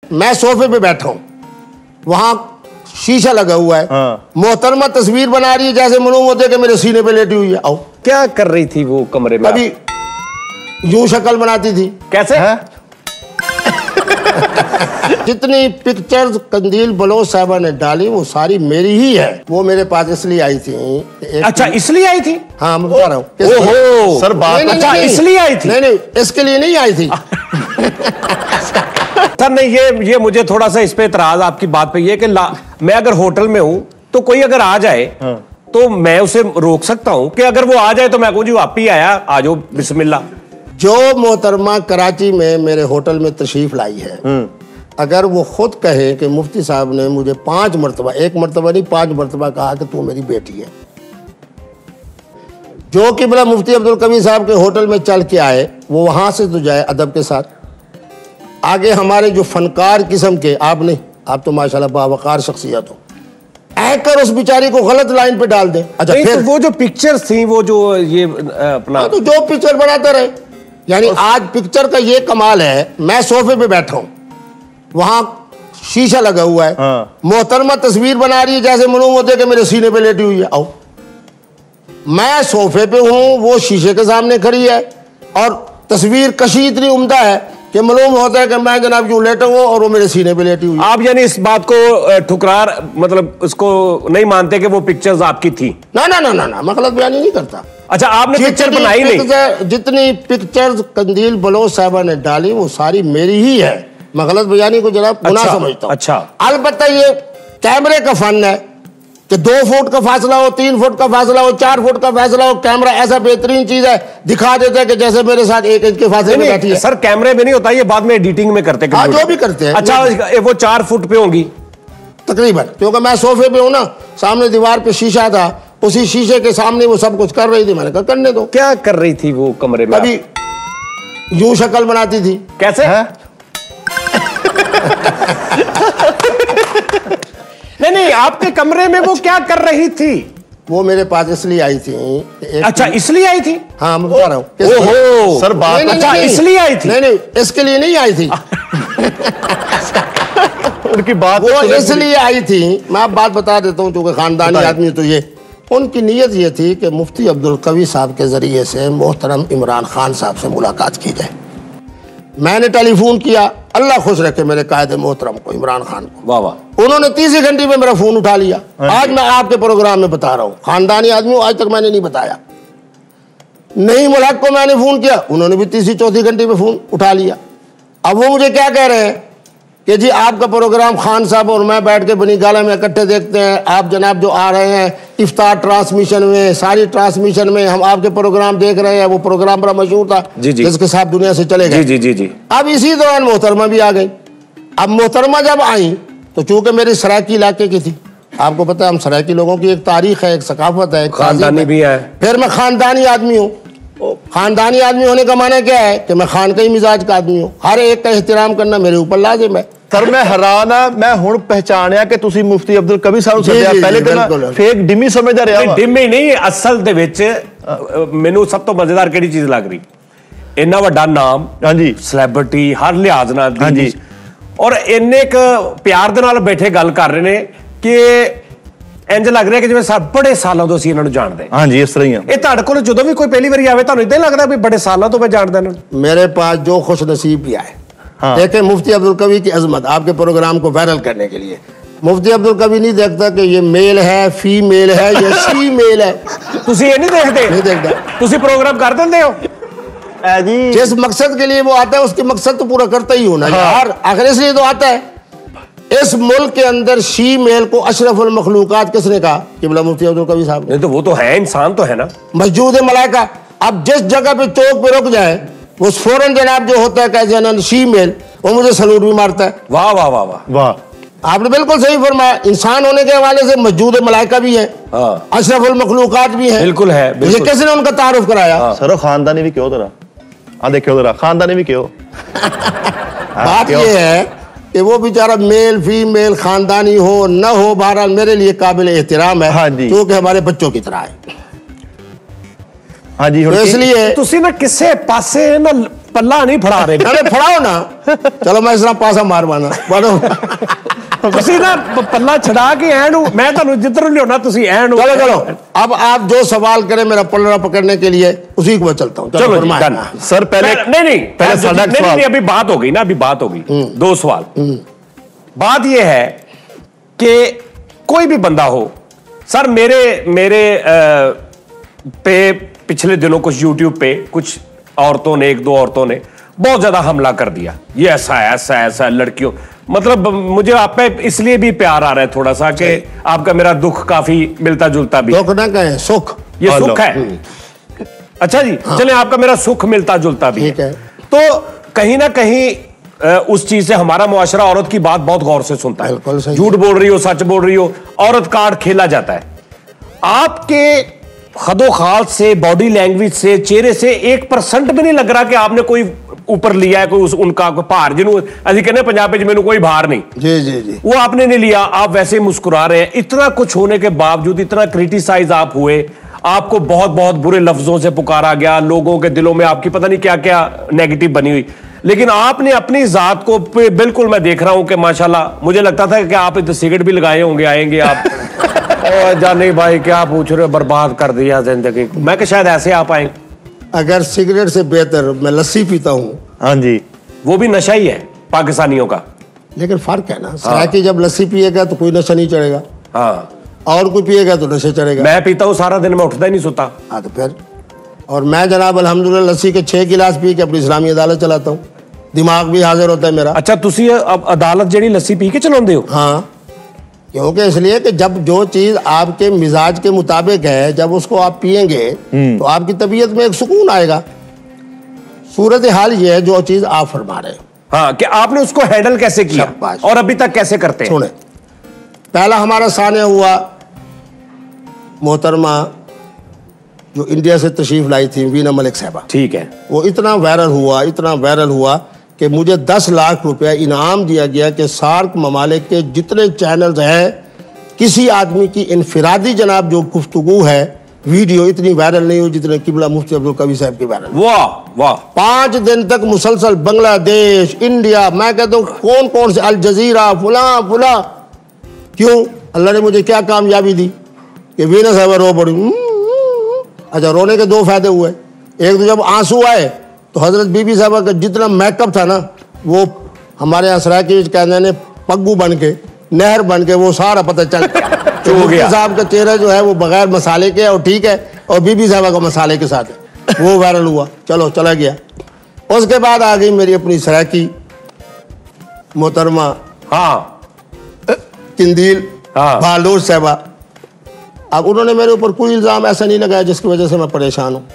मैं सोफे पे बैठा हूँ, वहां शीशा लगा हुआ है। मोहतरमा तस्वीर बना रही है, जैसे मालूम होता है कि मेरे सीने पे लेटी हुई है। आओ, क्या कर रही थी वो कमरे में? अभी यूं शक्ल बनाती थी। कैसे? जितनी पिक्चर्स कंदील बलोच साहबा ने डाली वो सारी मेरी ही है। वो मेरे पास इसलिए आई थी। अच्छा, इसलिए आई थी? हाँ, मैं बता रहा हूँ। ओहो सर बात, अच्छा इसलिए आई थी? नहीं, इसके लिए नहीं आई थी। सर नहीं, ये मुझे थोड़ा सा इस पे इतराज आपकी बात पे ये कि मैं अगर होटल में हूं तो कोई अगर आ जाए तो मैं उसे रोक सकता हूं कि अगर वो आ जाए तो मैं कहूं जी आप ही आया, आ जाओ बिस्मिल्लाह। जो मोहतरमा कराची में मेरे होटल में तशरीफ लाई है, अगर वो खुद कहे कि मुफ्ती साहब ने मुझे 5 मरतबा, 1 मरतबा नहीं 5 मरतबा कहा कि तू मेरी बेटी है, जो कि बला मुफ्ती अब्दुल कवी साहब के होटल में चल के आए, वो वहां से तो जाए अदब के साथ। आगे हमारे जो फनकार किस्म के, आप नहीं, आप तो माशाल्लाह बावकार शख्सियत हो, आकर उस बेचारी को गलत लाइन पे डाल दे। अच्छा फिर तो वो जो पिक्चर्स थी, वो जो ये अपना तो जो पिक्चर बनाते रहे, यानी आज पिक्चर का ये कमाल है, मैं सोफे पे बैठा हूं, वहां शीशा लगा हुआ है। मोहतरमा तस्वीर बना रही है, जैसे मालूम होता है कि मेरे सीने पे लेटी हुई है। आओ, मैं सोफे पे हूं, वो शीशे के सामने खड़ी है और तस्वीर कशी इतनी उम्दा है कि मालूम होता है कि मैं जनाब यूं लेटा हूं और वो मेरे सीने पे लेटी हुई है। आप यानी इस बात को ठुकरार, मतलब उसको नहीं मानते कि वो पिक्चर्स आपकी थी? ना ना ना ना ना, मैं गलत बयानी नहीं करता। अच्छा, आपने पिक्चर बनाई नहीं? जितनी पिक्चर्स कंदील बलोच साहबा ने डाली वो सारी मेरी ही है। मैं गलत बयानी को जनाब गुनाह समझता हूं। अच्छा, अलबत्ता ये कैमरे का फन है कि 2 फुट का फासला हो, 3 फुट का फासला हो, 4 फुट का फासला हो, कैमरा ऐसा बेहतरीन चीज है, दिखा देता है कि जैसे मेरे साथ 1 इंच के फासले में बैठी है। सर कैमरे में नहीं होता, ये बाद में एडिटिंग में करते हैं। हाँ, जो भी करते हैं। अच्छा, वो 4 फुट पे होंगी तकरीबन, क्योंकि मैं सोफे पे हूं ना, सामने दीवार पे शीशा था, उसी शीशे के सामने वो सब कुछ कर रही थी। मैंने कहा करने दो। क्या कर रही थी वो कमरे में? अभी यूं शक्ल बनाती थी। कैसे? नहीं, आपके कमरे में वो क्या कर रही थी? वो मेरे पास इसलिए आई थी। अच्छा, इसलिए आई थी? हाँ, मैं बता रहा हूँ। ओहो सर बात, अच्छा इसलिए आई थी? नहीं, इसके लिए नहीं आई थी। उनकी बात वो इसलिए आई थी, मैं आप बात बता देता हूँ, चूंकि खानदानी आदमी तो ये, उनकी नीयत ये थी कि मुफ्ती अब्दुल कवी साहब के जरिए से मोहतरम इमरान खान साहब से मुलाकात की जाए। मैंने टेलीफोन किया, अल्लाह खुश रखे मेरे कायदे मोहतरम को, इमरान खान को। वाह वाह। उन्होंने 30 घंटे में मेरा फोन उठा लिया। आज मैं आपके प्रोग्राम में बता रहा हूँ, खानदानी आदमी हूँ, आज तक मैंने नहीं बताया। नहीं मुल्क को मैंने फोन किया, उन्होंने भी 30-34 घंटे में फोन उठा लिया। अब वो मुझे क्या कह रहे हैं कि जी आपका प्रोग्राम खान साहब और मैं बैठ के बनी गाला में इकट्ठे देखते हैं, आप जनाब जो आ रहे हैं इफ्तार ट्रांसमिशन में, सारी ट्रांसमिशन में हम आपके प्रोग्राम देख रहे हैं। वो प्रोग्राम बड़ा मशहूर था जिसके साथ दुनिया से चले गए। जी जी जी। अब इसी दौरान मोहतरमा भी आ गई। अब मोहतरमा जब आई तो चूंकि मेरी सरायकी इलाके की थी, आपको पता है हम सरायकी लोगों की एक तारीख है, एक सकाफत है, एक खानदानी भी है। फिर मैं खानदानी आदमी हूँ। खानदानी आदमी होने का माना क्या है कि मैं खान का ही मिजाज का आदमी हूँ, हर एक का एहतराम करना मेरे ऊपर लाजिम है। सर मैं हैरान हाँ, मैं हुण पहचानिया कि तुसी मुफ्ती अब्दुल कवी साहब सद्या। पहले तो मैं फेक डिमी समझदा रहा वा। डिमी नहीं, असल दे विच मैनू सब तो मजेदार केड़ी चीज लग रही, इन्ना वड्डा नाम, हाँ जी, सैलेब्रिटी हर लिहाज नाल, हाँ जी, और इन्ने क प्यार दे नाल बैठे गल कर रहे ने कि इंज लग रहा कि जिवें बड़े सालों तो असीं इन्हां नूं जाणदे। हाँ जी, इस तरह ही है। ये तुहाडे कोल जदों भी कोई पहली बारी आवे तुहानूं इदां लगदा भी बड़े सालों तो मैं जाणदा इन्हां नूं? मेरे पास जो खुश नसीब भी आए, देखें मुफ्ती अब्दुल कवी की अजमत आपके प्रोग्राम को वायरल करने के लिए। मुफ्ती अब्दुल कवी नहीं देखता कि ये मेल है, फीमेल है या शी मेल है। तुसी ये नहीं देखते? नहीं देखता। तुसी प्रोग्राम कर देंदे हो जी, जिस मकसद के लिए वो आता है उसके मकसद तो पूरा करता ही होना यार, आखिर इसलिए तो आता है। इस मुल्क के अंदर शी मेल को अशरफुल मखलूकात किसने कहा? किबला मुफ्ती अब्दुल कवी साहब। नहीं तो वो तो है, इंसान तो है ना, मौजूद मलाइका। अब जिस जगह पे चौक पे रुक जाए वो फौरन जनाब जो होता है कहते शी मेल, वो मुझे सलूट भी मारता है। वाह वाह वाह वाह वाह, आपने बिल्कुल सही फरमाया। इंसान होने के हवाले से मौजूद मलाइका भी है, अशरफुल मखलूकात भी है। बिल्कुल है। ये किसने उनका तारुफ कराया? सर खानदानी भी क्यों तरह आ देखियो जरा, खानदानी भी क्यों। बात ये है कि वो बेचारा मेल फीमेल खानदानी हो न हो, बहरहाल मेरे लिए काबिल एहतराम है। हाँ जी, क्योंकि हमारे बच्चों की तरह है। हाँ जी, तो इसलिए तुसी ना किसे पासे ना पल्ला नहीं फड़ा रहे। अरे फड़ाओ ना, चलो मैं इस तरह पासा मारवाना पढ़ो। ਤੁਸੀਂ ना पल्ला छड़ा के ऐन मैं ਤੁਹਾਨੂੰ जिधर लिया ਤੁਸੀਂ ऐन। चलो चलो, अब आप जो सवाल करें मेरा पल्ला पकड़ने के लिए उसी को चलता हूँ। चलो सर पहले नहीं, अभी बात हो गई ना, अभी बात हो गई। 2 सवाल। बात यह है कि कोई भी बंदा हो सर, मेरे पे पिछले दिनों कुछ YouTube पे कुछ औरतों ने, 1-2 औरतों ने बहुत ज्यादा हमला कर दिया, ये ऐसा लड़कियों, मतलब मुझे आप पे इसलिए भी प्यार आ रहा है थोड़ा सा कि आपका मेरा दुख काफी मिलता जुलता भी। दुख ना कहें, सुख, ये सुख है। अच्छा जी, हाँ। चले आपका मेरा सुख मिलता जुलता भी है। तो कहीं ना कहीं उस चीज से हमारा मुआशरा औरत की बात बहुत गौर से सुनता है। झूठ बोल रही हो, सच बोल रही हो, औरत कार्ड खेला जाता है। आपके खदोखाल से, बॉडी लैंग्वेज से, चेहरे से 1% भी नहीं लग रहा कि आपने कोई ऊपर लिया है, कोई उनका कोई भार, जिन्हों अभी कहने पंजाब में मैंने कोई भार नहीं, जी जी जी, वो आपने नहीं लिया, आप वैसे ही मुस्कुरा रहे हैं। इतना कुछ होने के बावजूद, इतना क्रिटिसाइज आप हुए, आपको बहुत बहुत बुरे लफ्जों से पुकारा गया, लोगों के दिलों में आपकी पता नहीं क्या क्या नेगेटिव बनी हुई, लेकिन आपने अपनी जात को बिल्कुल, मैं देख रहा हूं कि माशाल्लाह, मुझे लगता था कि आप इधर सिगरेट भी लगाए होंगे, आएंगे आप जाने भाई क्या पूछ रहे हो, बर्बाद कर दिया जिंदगी को। मैं कि शायद ऐसे आप आएंगे। अगर सिगरेट से बेहतर मैं लस्सी पीता हूँ। हाँ जी, वो भी नशा ही है पाकिस्तानियों का, लेकिन फर्क है ना, सराकी जब लस्सी पिएगा तो कोई नशा नहीं चढ़ेगा, हाँ, और कोई पिएगा तो नशा चढ़ेगा। मैं पीता हूँ सारा दिन, मैं उठता ही नहीं सोता। हाँ तो फिर, और मैं जनाब अल्हम्दुलिल्लाह लस्सी के 6 गिलास पी के अपनी इस्लामी अदालत चलाता हूँ, दिमाग भी हाजिर होता है मेरा। अच्छा, तुसी अब अदालत जेडी लस्सी पी के चलाते हो? हाँ, क्योंकि इसलिए कि जब जो चीज आपके मिजाज के मुताबिक है, जब उसको आप पिएंगे तो आपकी तबीयत में एक सुकून आएगा। सूरत हाल ये है जो चीज आप फरमा रहे हैं। हाँ, कि आपने उसको हैंडल कैसे किया और अभी तक कैसे करते हैं? सुने, पहला हमारा सानिया हुआ मोहतरमा जो इंडिया से तशरीफ लाई थी, वीना मलिक साहबा। ठीक है। वो इतना वायरल हुआ कि मुझे 10 लाख रुपया इनाम दिया गया कि सार्क ममालिक के जितने चैनल्स हैं, किसी आदमी की इनफिरादी जनाब जो गुफ्तगू है, वीडियो इतनी वायरल नहीं हुई जितने किबला मुफ्ती अब्दुल कवी साहब की वायरल। वाह वाह। 5 दिन तक मुसलसल बांग्लादेश, इंडिया, मैं कहता हूँ कौन कौन से, अल जजीरा, फुला। क्यों? अल्लाह ने मुझे क्या कामयाबी दी कि वीना साहबा रो पड़ी। अच्छा, रोने के 2 फायदे हुए। एक तो जब आंसू आए तो हजरत बीबी साहबा का जितना मेकअप था ना, वो हमारे यहाँ सराकी कहने ने पग्गू बन के, नहर बन के, वो सारा पता चल गया। साहब का चेहरा जो है वो बगैर मसाले के और ठीक है, और बीबी साहबा का मसाले के साथ है, वो वायरल हुआ। चलो चला गया। उसके बाद आ गई मेरी अपनी सराकी मोहतरमा, हाँ, किंदील, हाँ, बालोच साहबा। अब उन्होंने मेरे ऊपर कोई इल्ज़ाम ऐसा नहीं लगाया जिसकी वजह से मैं परेशान हूँ।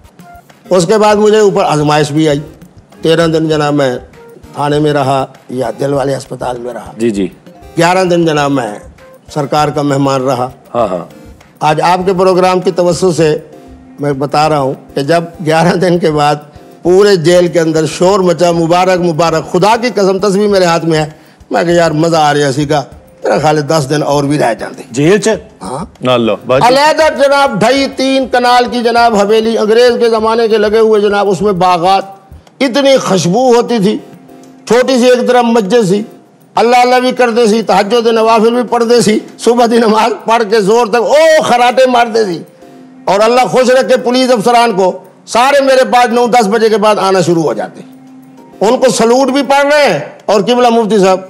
उसके बाद मुझे ऊपर आजमाइश भी आई। 13 दिन जनाब मैं थाने में रहा या दिल वाले अस्पताल में रहा। जी जी। 11 दिन जनाब मैं सरकार का मेहमान रहा। हाँ हाँ। आज आपके प्रोग्राम की तवज्जो से मैं बता रहा हूँ कि जब 11 दिन के बाद पूरे जेल के अंदर शोर मचा, मुबारक मुबारक, खुदा की कसम तस्वीर मेरे हाथ में है, मैं कहा यार मज़ा आ रहा सी का, मेरा ख्याल 10 दिन और भी रह जाते जेल च। हाँ, अलहदा जनाब 2.5-3 कनाल की जनाब हवेली, अंग्रेज के ज़माने के लगे हुए जनाब, उसमें बागात, इतनी खुशबू होती थी, छोटी सी एक तरफ मस्जिद सी, अल्लाह अल्लाह भी करते सी, तहज्जुद नवाफिल भी पढ़ते सी, सुबह की नमाज पढ़ के जोर तक ओ खराटे मारते सी। और अल्लाह खुश रखे पुलिस अफसरान को, सारे मेरे पास 9-10 बजे के बाद आना शुरू हो जाते, उनको सलूट भी पढ़ रहे हैं, और किबला मुफ्ती साहब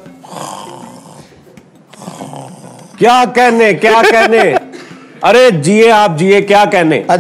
क्या कहने, अरे जिए आप जिए, क्या कहने।